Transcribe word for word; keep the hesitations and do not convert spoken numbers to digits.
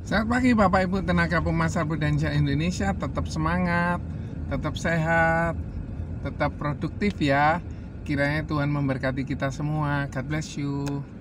Selamat pagi Bapak Ibu tenaga pemasar Budansa Indonesia, tetap semangat, tetap sehat, tetap produktif ya. Kiranya Tuhan memberkati kita semua. God bless you.